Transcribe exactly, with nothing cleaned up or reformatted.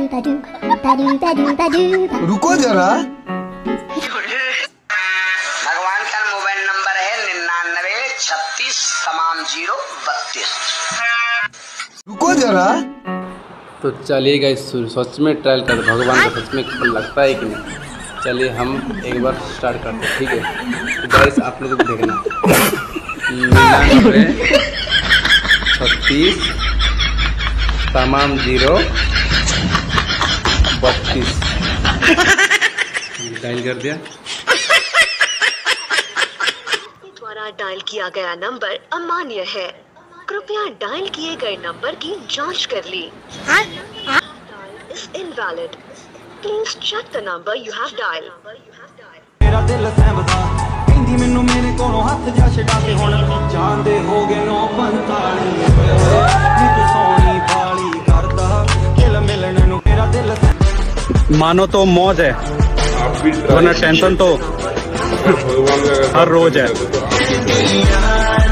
रुको जरा, भगवान का मोबाइल नंबर है निन्यानवे छत्तीस तमाम जीरो बत्तीस। रुको जरा। तो चलिए गाइस सच में ट्रायल कर, भगवान का सच में फल लगता है कि नहीं। चलिए हम एक बार स्टार्ट करते हैं, ठीक है। तो गाइस आप लोग को देखना, निन्यानवे छत्तीस तमाम जीरो बत्तीस डायल कर दिया। द्वारा डायल किया गया नंबर अमान्य है, कृपया डायल किए गए नंबर की जांच कर ली। Is invalid, please check the number you have dial. मेरा दिल सहमदा कहंदी मैनू मेरे कोलों हथ जा छड़ा के हुण जांदे हो गए नौ पंताली नी तू सोनी बाली करदा दिल मिलने नू मेरा दिल। मानो तो मौज है, वरना टेंशन तो हर रोज है।